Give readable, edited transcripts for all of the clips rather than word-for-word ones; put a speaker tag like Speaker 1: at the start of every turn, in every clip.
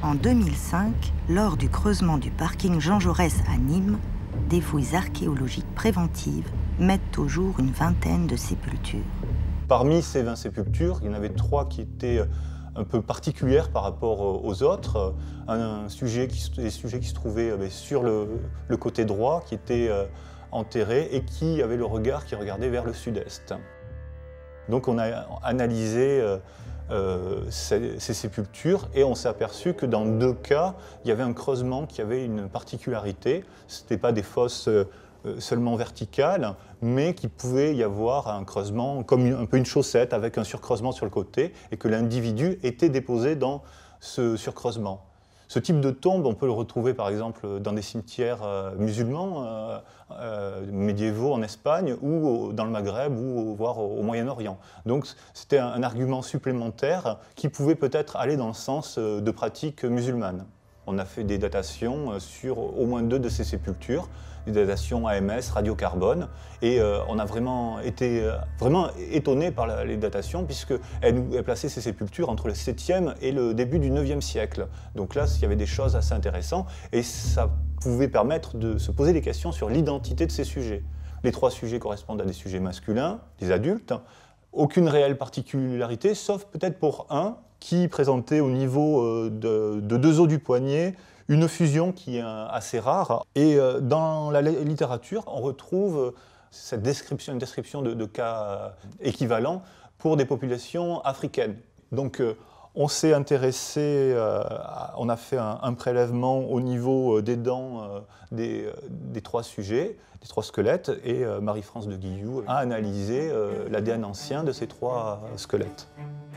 Speaker 1: En 2005, lors du creusement du parking Jean Jaurès à Nîmes, des fouilles archéologiques préventives mettent au jour une vingtaine de sépultures.
Speaker 2: Parmi ces 20 sépultures, il y en avait 3 qui étaient un peu particulières par rapport aux autres. Des sujets qui se trouvaient sur le côté droit, qui étaient enterrés et qui avaient le regard qui regardait vers le sud-est. Donc on a analysé ces sépultures et on s'est aperçu que dans 2 cas, il y avait un creusement qui avait une particularité. Ce n'étaient pas des fosses seulement verticales, mais qu'il pouvait y avoir un creusement comme un peu une chaussette avec un surcreusement sur le côté et que l'individu était déposé dans ce surcreusement. Ce type de tombe, on peut le retrouver par exemple dans des cimetières musulmans médiévaux en Espagne ou dans le Maghreb ou voire au Moyen-Orient. Donc c'était un argument supplémentaire qui pouvait peut-être aller dans le sens de pratiques musulmanes. On a fait des datations sur au moins 2 de ces sépultures, des datations AMS, radiocarbone, et on a vraiment été étonné par les datations puisqu'elles plaçaient ces sépultures entre le 7e et le début du 9e siècle. Donc là, il y avait des choses assez intéressantes et ça pouvait permettre de se poser des questions sur l'identité de ces sujets. Les 3 sujets correspondent à des sujets masculins, des adultes, aucune réelle particularité, sauf peut-être pour un qui présentait au niveau de 2 os du poignet une fusion qui est assez rare. Et dans la littérature, on retrouve une description de cas équivalents pour des populations africaines. Donc on s'est intéressé, on a fait un prélèvement au niveau des dents des 3 sujets, des 3 squelettes, et Marie-France de Guilloux a analysé l'ADN ancien de ces 3 squelettes.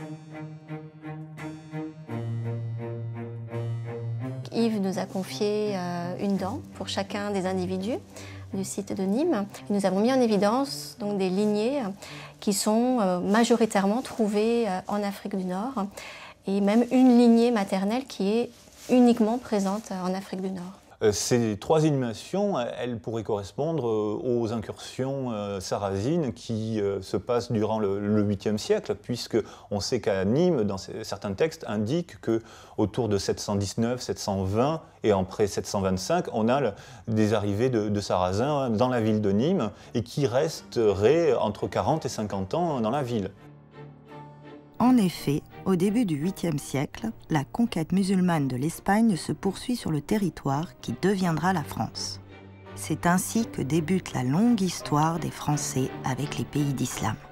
Speaker 3: Yves nous a confié une dent pour chacun des individus du site de Nîmes. Et nous avons mis en évidence donc, des lignées qui sont majoritairement trouvées en Afrique du Nord et même une lignée maternelle qui est uniquement présente en Afrique du Nord.
Speaker 2: Ces 3 inhumations, elles pourraient correspondre aux incursions sarrasines qui se passent durant le 8e siècle, puisqu'on sait qu'à Nîmes, dans certains textes, indiquent qu'autour de 719, 720 et après 725, on a des arrivées de Sarrasins dans la ville de Nîmes et qui resteraient entre 40 et 50 ans dans la ville.
Speaker 1: En effet, au début du 8e siècle, la conquête musulmane de l'Espagne se poursuit sur le territoire qui deviendra la France. C'est ainsi que débute la longue histoire des Français avec les pays d'islam.